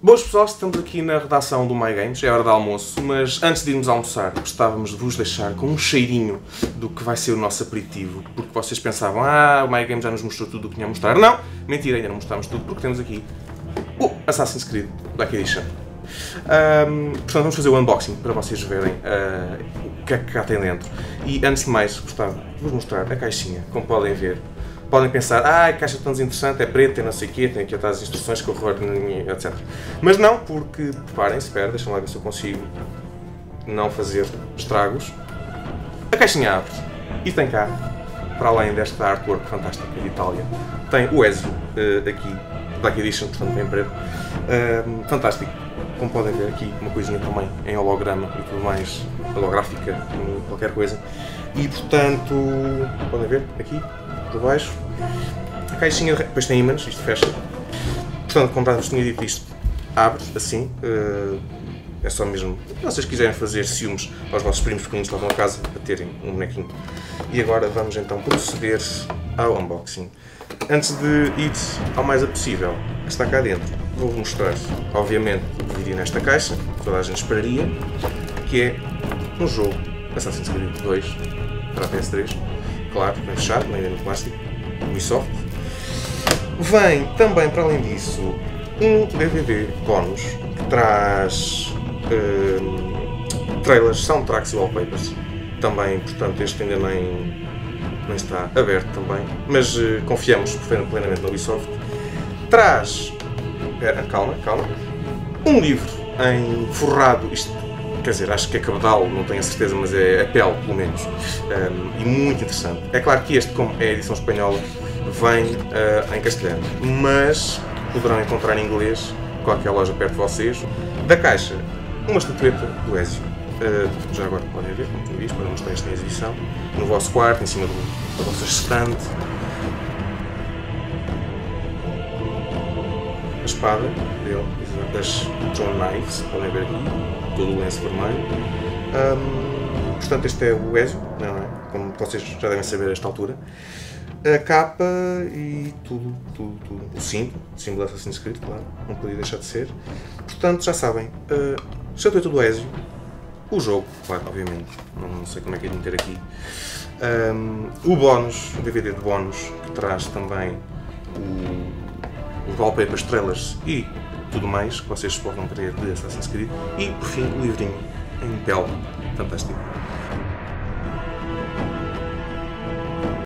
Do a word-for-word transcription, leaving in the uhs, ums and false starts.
Boas pessoal, estamos aqui na redação do MyGames, é hora de almoço, mas antes de irmos almoçar, gostávamos de vos deixar com um cheirinho do que vai ser o nosso aperitivo, porque vocês pensavam, ah, o MyGames já nos mostrou tudo o que tinha a mostrar. Não! Mentira, ainda não mostramos tudo, porque temos aqui o Assassin's Creed Black Edition. Um, portanto, vamos fazer o unboxing para vocês verem uh, o que é que cá tem dentro. E antes de mais, gostava de vos mostrar a caixinha, como podem ver. Podem pensar, ah, a caixa tão desinteressante, é preta, tem não sei o quê, tem aqui atrás as instruções, que horror, etcétera. Mas não, porque, preparem-se, espera, deixem lá ver se eu consigo não fazer estragos. A caixinha abre e tem cá, para além desta artwork fantástica de Itália, tem o Ezio uh, aqui, Black Edition, portanto bem preto, uh, fantástico. Como podem ver aqui, uma coisinha também em holograma e tudo mais, holográfica, qualquer coisa. E portanto, podem ver aqui, por baixo, a caixinha, depois tem ímãs, isto fecha. Portanto, como já vos tinha dito, isto abre assim, uh, é só mesmo, se vocês quiserem fazer ciúmes aos vossos primos pequeninos que estavam a casa para terem um bonequinho. E agora vamos então proceder ao unboxing. Antes de ir ao mais possível, que está cá dentro, vou-vos mostrar, obviamente, o que viria nesta caixa, que toda a gente esperaria, que é um jogo Assassin's Creed dois para a P S três. Claro, bem fechado, nem no plástico, Ubisoft. Vem também, para além disso, um D V D bónus que traz uh, trailers, soundtracks e wallpapers. Também, portanto, este ainda nem, nem está aberto também, mas uh, confiamos plenamente no Ubisoft. Traz, pera, calma, calma, um livro em forrado, isto, quer dizer, acho que é cabedal, não tenho a certeza, mas é a pele, pelo menos, um, e muito interessante. É claro que este, como é a edição espanhola, vem uh, em castelhano, mas poderão encontrar em inglês, qualquer loja perto de vocês. Da caixa, uma estatueta do Ezio. Uh, já agora podem ver, como tinha visto, para mostrar esta exibição, no vosso quarto, em cima do, da vossa estante. A espada dele, das John Knives, podem ver aqui, todo o lenço vermelho. Um, portanto, este é o Ezio, não é? Como vocês já devem saber a esta altura. A capa e tudo, tudo, tudo. O símbolo, o símbolo da Assassin's Creed, claro, não podia deixar de ser. Portanto, já sabem, uh, estatueta do Ezio, o jogo, claro, obviamente, não sei como é que é de meter aqui. Um, o bónus, o D V D de bónus, que traz também o, os wallpapers, trailers e tudo mais que vocês possam querer de Assassin's Creed. E, por fim, o livrinho em pele, fantástico.